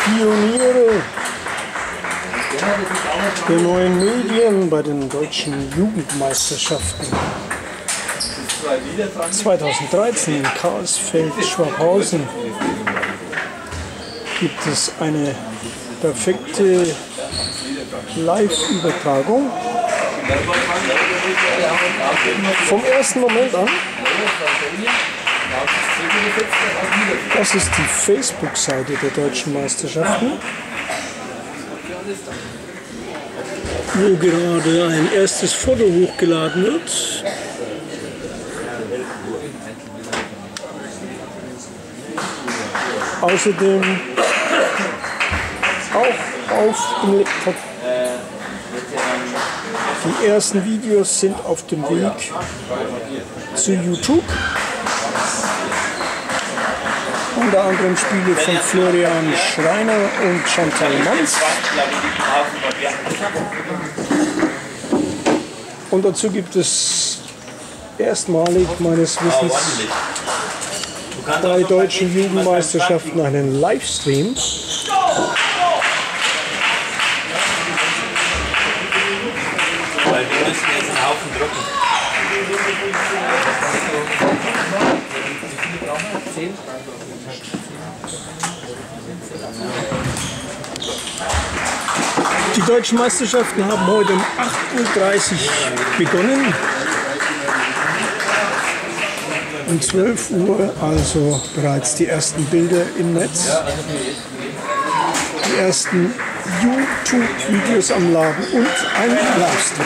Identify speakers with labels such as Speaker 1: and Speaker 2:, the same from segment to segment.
Speaker 1: Pioniere der neuen Medien bei den deutschen Jugendmeisterschaften 2013 in Karlsfeld-Schwabhausen gibt es eine perfekte Live-Übertragung vom ersten Moment an. Das ist die Facebook-Seite der deutschen Meisterschaften, wo gerade ein erstes Foto hochgeladen wird. Außerdem auch auf dem Laptop. Die ersten Videos sind auf dem Weg zu YouTube. Unter anderem Spiele von Florian Schreiner und Chantal Manz. Und dazu gibt es erstmalig meines Wissens bei deutschen Jugendmeisterschaften einen Livestream.
Speaker 2: Weil wir müssen jetzt einen Haufen drücken.
Speaker 1: Die deutschen Meisterschaften haben heute um 8:30 Uhr begonnen. Um 12 Uhr also bereits die ersten Bilder im Netz. Die ersten YouTube-Videos am Laden und ein Livestream.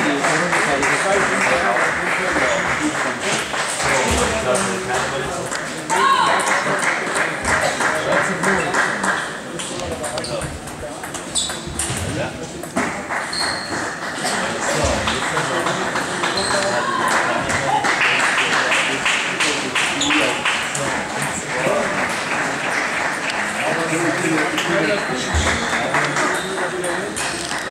Speaker 2: Ja.